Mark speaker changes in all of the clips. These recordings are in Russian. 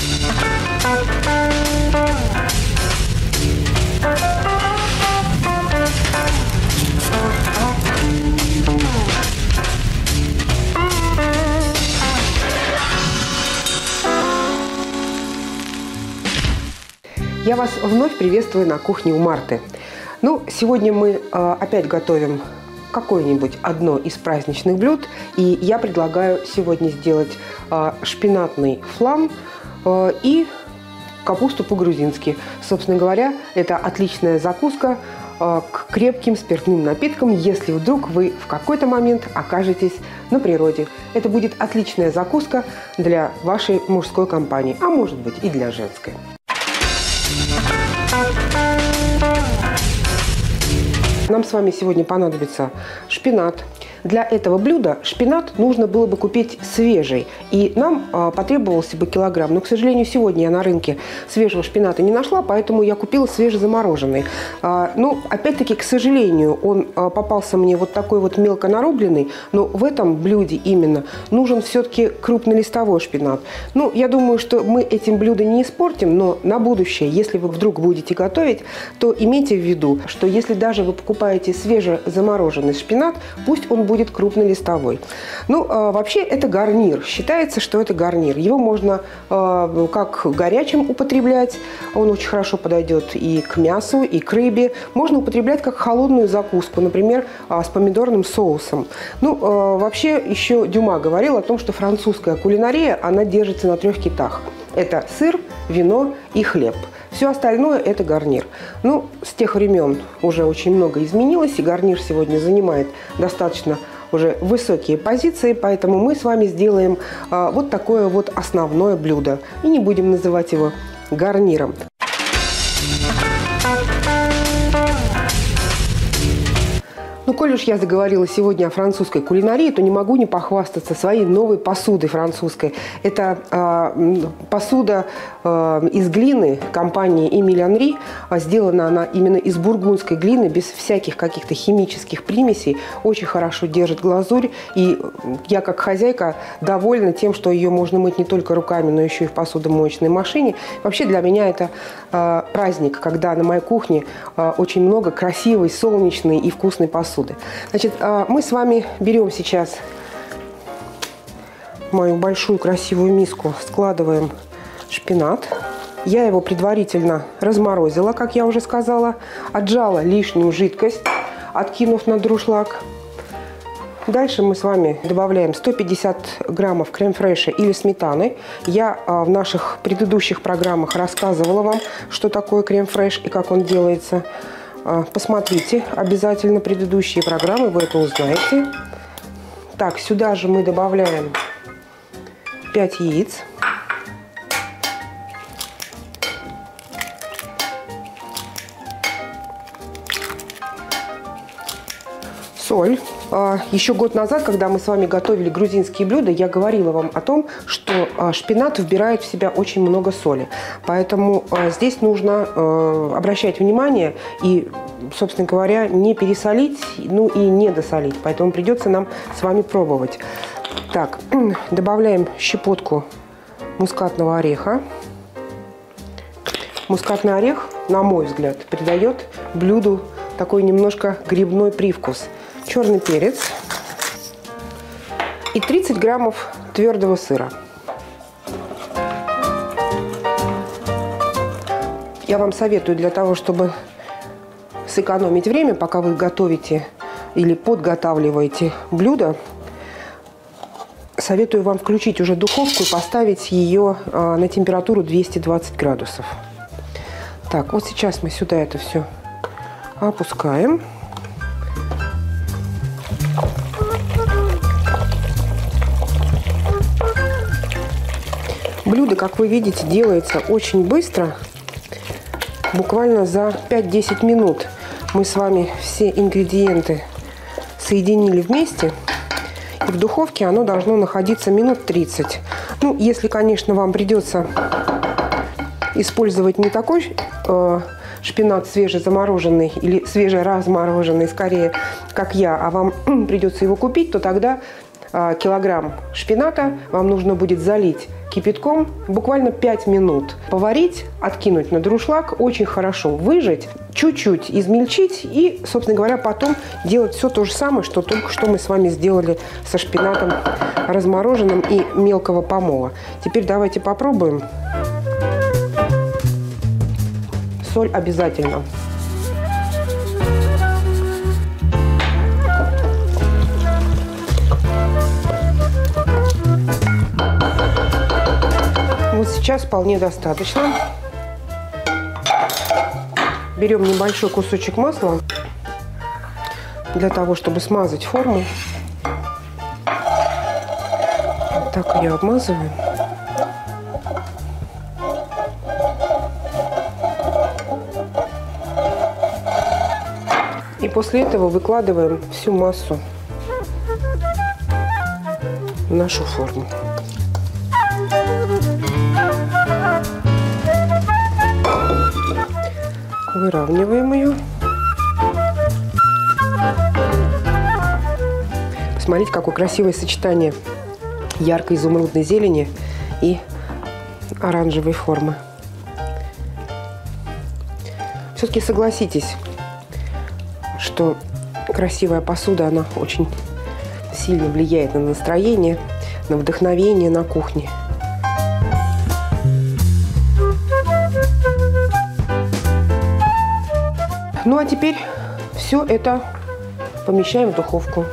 Speaker 1: Я вас вновь приветствую на кухне у Марты. Ну, сегодня мы опять готовим какое-нибудь одно из праздничных блюд. И я предлагаю сегодня сделать шпинатный флам и капусту по-грузински. Собственно говоря, это отличная закуска к крепким спиртным напиткам, если вдруг вы в какой-то момент окажетесь на природе. Это будет отличная закуска для вашей мужской компании, а может быть и для женской. Нам с вами сегодня понадобится шпинат. Для этого блюда шпинат нужно было бы купить свежий. И нам потребовался бы килограмм. Но, к сожалению, сегодня я на рынке свежего шпината не нашла, поэтому я купила свежезамороженный. Но, опять-таки, к сожалению, он попался мне вот такой вот мелко нарубленный. Но в этом блюде именно нужен все-таки крупнолистовой шпинат. Ну, я думаю, что мы этим блюдо не испортим, но на будущее, если вы вдруг будете готовить, то имейте в виду, что если даже вы покупаете свежезамороженный шпинат, пусть он будет крупнолистовой. Ну, вообще это гарнир. Считается, что это гарнир. Его можно как горячим употреблять. Он очень хорошо подойдет и к мясу, и к рыбе. Можно употреблять как холодную закуску, например, с помидорным соусом. Ну, вообще еще Дюма говорил о том, что французская кулинария, она держится на 3 китах. Это сыр, вино и хлеб. Все остальное – это гарнир. Ну, с тех времен уже очень много изменилось, и гарнир сегодня занимает достаточно уже высокие позиции, поэтому мы с вами сделаем вот такое вот основное блюдо. И не будем называть его гарниром. Ну, коль уж я заговорила сегодня о французской кулинарии, то не могу не похвастаться своей новой посудой французской. Это посуда из глины компании Эмиль Анри. Сделана она именно из бургундской глины, без всяких каких-то химических примесей. Очень хорошо держит глазурь. И я, как хозяйка, довольна тем, что ее можно мыть не только руками, но еще и в посудомоечной машине. Вообще для меня это праздник, когда на моей кухне очень много красивой, солнечной и вкусной посуды. Значит, мы с вами берем сейчас мою большую красивую миску, складываем шпинат. Я его предварительно разморозила, как я уже сказала, отжала лишнюю жидкость, откинув на друшлаг. Дальше мы с вами добавляем 150 граммов крем-фреша или сметаны. Я в наших предыдущих программах рассказывала вам, что такое крем-фреш и как он делается. Посмотрите обязательно предыдущие программы, вы это узнаете. Так, сюда же мы добавляем 5 яиц. Соль. Еще год назад, когда мы с вами готовили грузинские блюда, я говорила вам о том, что шпинат вбирает в себя очень много соли. Поэтому здесь нужно обращать внимание и, собственно говоря, не пересолить, ну и не досолить. Поэтому придется нам с вами пробовать. Так, добавляем щепотку мускатного ореха. Мускатный орех, на мой взгляд, придает блюду такой немножко грибной привкус. Черный перец и 30 граммов твердого сыра. Я вам советую для того, чтобы сэкономить время, пока вы готовите или подготавливаете блюдо, советую вам включить уже духовку и поставить ее на температуру 220 градусов. Так, вот сейчас мы сюда это все опускаем. Блюдо, как вы видите, делается очень быстро. Буквально за 5-10 минут мы с вами все ингредиенты соединили вместе. И в духовке оно должно находиться минут 30. Ну, если, конечно, вам придется использовать не такой шпинат свежезамороженный или свежеразмороженный, скорее, как я, а вам придется его купить, то тогда килограмм шпината вам нужно будет залить кипятком, буквально 5 минут поварить, откинуть на дуршлаг, очень хорошо выжать, чуть-чуть измельчить и, собственно говоря, потом делать все то же самое, что только что мы с вами сделали со шпинатом размороженным и мелкого помола. Теперь давайте попробуем. Соль обязательно. Вот сейчас вполне достаточно. Берем небольшой кусочек масла для того, чтобы смазать форму. Так ее обмазываем. И после этого выкладываем всю массу в нашу форму. Выравниваем ее. Посмотрите, какое красивое сочетание яркой изумрудной зелени и оранжевой формы. Все-таки согласитесь, что красивая посуда, она очень сильно влияет на настроение, на вдохновение на кухне. Ну а теперь все это помещаем в духовку.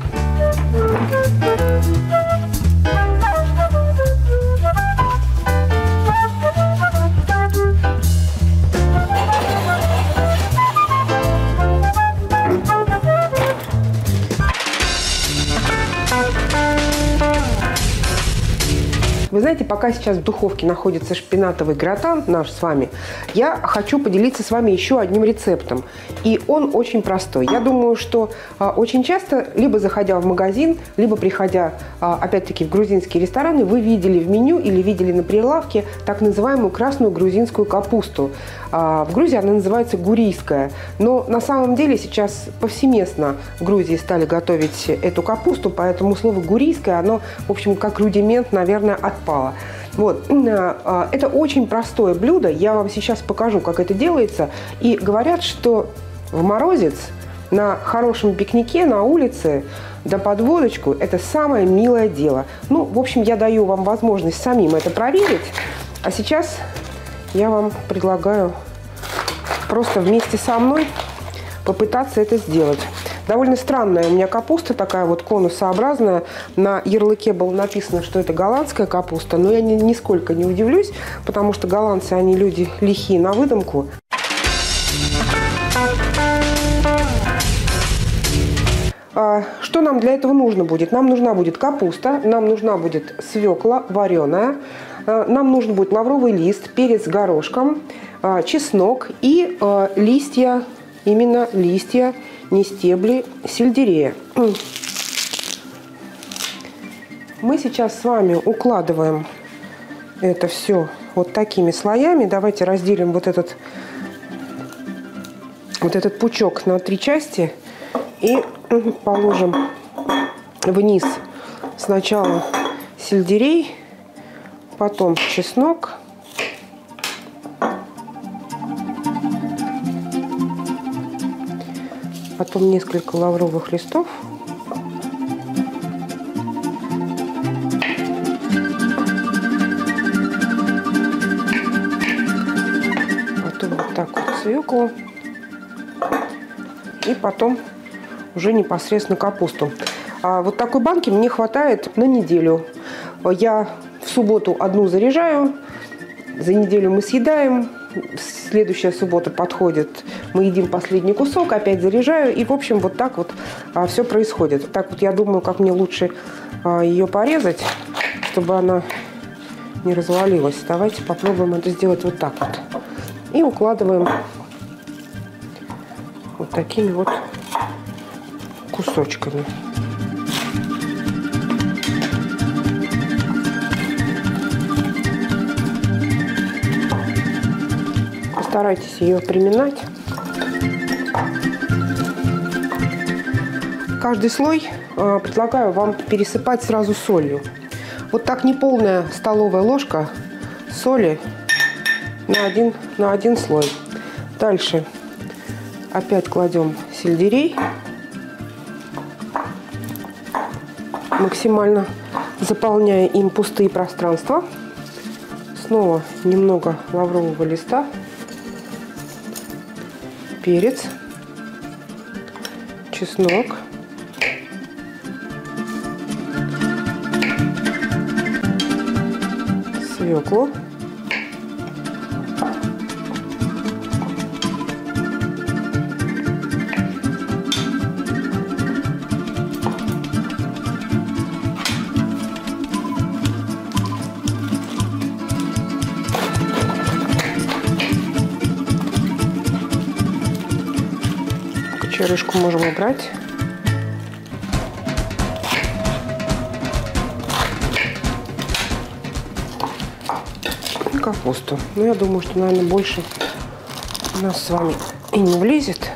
Speaker 1: Вы знаете, пока сейчас в духовке находится шпинатовый гратан наш с вами, я хочу поделиться с вами еще одним рецептом. И он очень простой. Я думаю, что очень часто, либо заходя в магазин, либо приходя, опять-таки, в грузинские рестораны, вы видели в меню или видели на прилавке так называемую красную грузинскую капусту. В Грузии она называется гурийская. Но на самом деле сейчас повсеместно в Грузии стали готовить эту капусту, поэтому слово гурийская, оно, в общем, как рудимент, наверное, отпало. Вот. Это очень простое блюдо. Я вам сейчас покажу, как это делается. И говорят, что в морозец на хорошем пикнике на улице да под водочку – это самое милое дело. Ну, в общем, я даю вам возможность самим это проверить. А сейчас я вам предлагаю просто вместе со мной попытаться это сделать. Довольно странная у меня капуста, такая вот конусообразная. На ярлыке было написано, что это голландская капуста, но я нисколько не удивлюсь, потому что голландцы, они люди лихие на выдумку. Что нам для этого нужно будет? Нам нужна будет капуста, нам нужна будет свекла вареная, нам нужен будет лавровый лист, перец с горошком, чеснок и листья, именно листья, не стебли, сельдерея. Мы сейчас с вами укладываем это все вот такими слоями. Давайте разделим вот этот пучок на 3 части и положим вниз сначала сельдерей, потом чеснок, потом несколько лавровых листов, потом вот так вот свеклу и потом уже непосредственно капусту. Вот такой банки мне хватает на неделю. Я в субботу одну заряжаю, за неделю мы съедаем, следующая суббота подходит, мы едим последний кусок, опять заряжаю, и, в общем, вот так вот все происходит. Так вот я думаю, как мне лучше ее порезать, чтобы она не развалилась. Давайте попробуем это сделать вот так вот. И укладываем вот такими вот кусочками. Постарайтесь ее приминать. Каждый слой предлагаю вам пересыпать сразу солью. Вот так неполная столовая ложка соли на один слой. Дальше опять кладем сельдерей. Максимально заполняя им пустые пространства. Снова немного лаврового листа. Перец. Чеснок. Свеклу. Черешку можем убрать. И капусту. Но я думаю, что, наверное, больше у нас с вами и не влезет.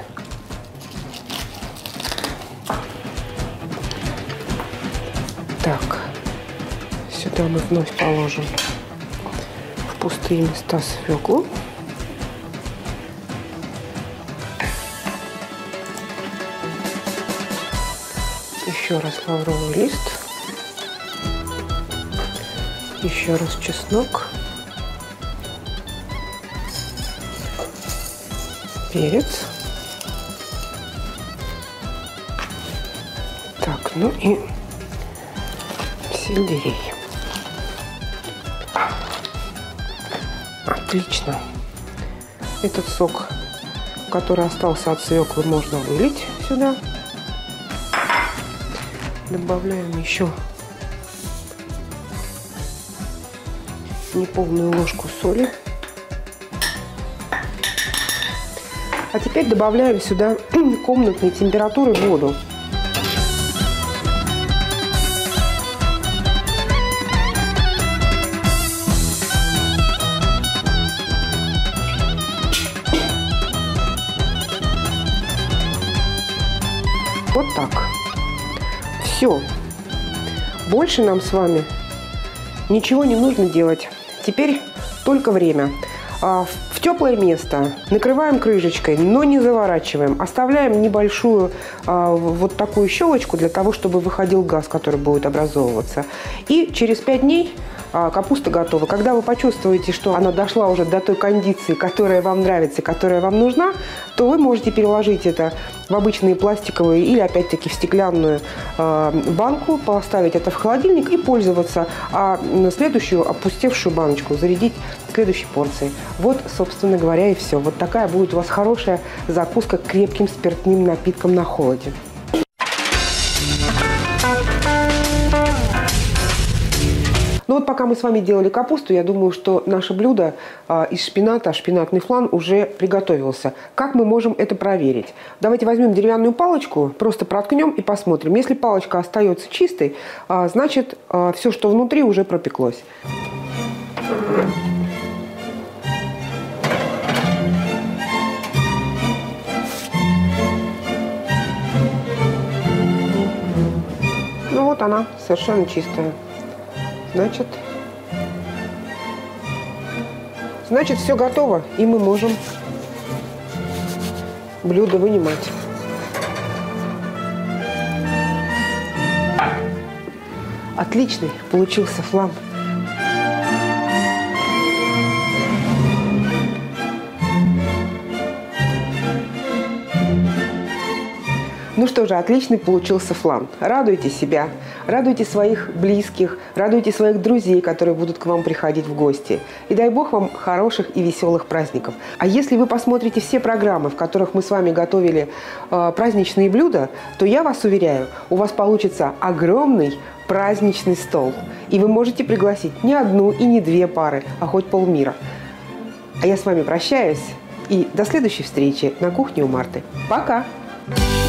Speaker 1: Так, сюда мы вновь положим в пустые места свеклу. Еще раз лавровый лист, еще раз чеснок, перец. Так, ну и сельдерей. Отлично. Этот сок, который остался от свеклы, можно вылить сюда. Добавляем еще неполную ложку соли. А теперь добавляем сюда комнатной температуры воду. Вот так. Все. Больше нам с вами ничего не нужно делать. Теперь только время. В теплое место накрываем крышечкой, но не заворачиваем. Оставляем небольшую вот такую щелочку для того, чтобы выходил газ, который будет образовываться. И через 5 дней капуста готова. Когда вы почувствуете, что она дошла уже до той кондиции, которая вам нравится, которая вам нужна, то вы можете переложить это в обычные пластиковые или опять-таки в стеклянную банку, поставить это в холодильник и пользоваться, а следующую опустевшую баночку зарядить следующей порцией. Вот, собственно говоря, и все. Вот такая будет у вас хорошая закуска к крепким спиртным напиткам на холоде. Ну вот пока мы с вами делали капусту, я думаю, что наше блюдо из шпината, шпинатный флан, уже приготовился. Как мы можем это проверить? Давайте возьмем деревянную палочку, просто проткнем и посмотрим. Если палочка остается чистой, значит все, что внутри, уже пропеклось. Ну вот она, совершенно чистая. Значит, все готово, и мы можем блюдо вынимать. Отличный получился флан. Ну что же, отличный получился флан. Радуйте себя, радуйте своих близких, радуйте своих друзей, которые будут к вам приходить в гости. И дай Бог вам хороших и веселых праздников. А если вы посмотрите все программы, в которых мы с вами готовили праздничные блюда, то я вас уверяю, у вас получится огромный праздничный стол. И вы можете пригласить не одну и не две пары, а хоть полмира. А я с вами прощаюсь и до следующей встречи на кухне у Марты. Пока!